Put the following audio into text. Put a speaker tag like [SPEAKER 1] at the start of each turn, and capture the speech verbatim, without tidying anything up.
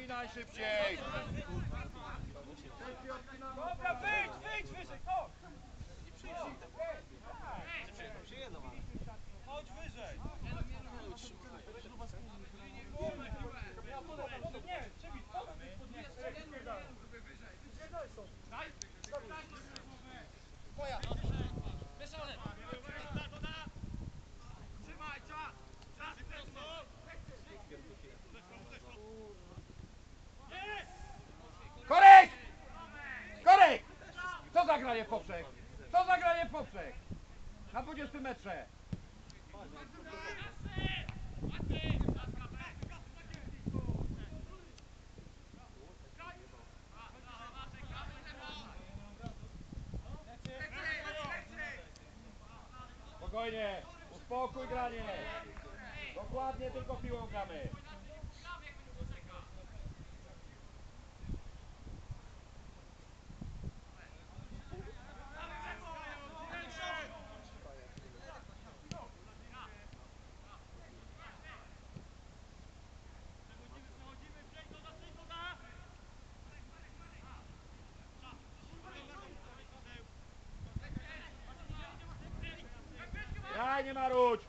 [SPEAKER 1] odpinaj szybciej!
[SPEAKER 2] Dobra, wyjdź, wyjdź wyżej, chodź! Chodź wyżej! Nie, przybij, Moja! Trzymaj, czas! Czas,
[SPEAKER 1] Korek! Korek! Co za granie w poprzek? Co za granie w poprzek? Na dwudziestym metrze. Spokojnie, uspokój granie. Dokładnie tylko piłą gramy. Graj, nie marudź!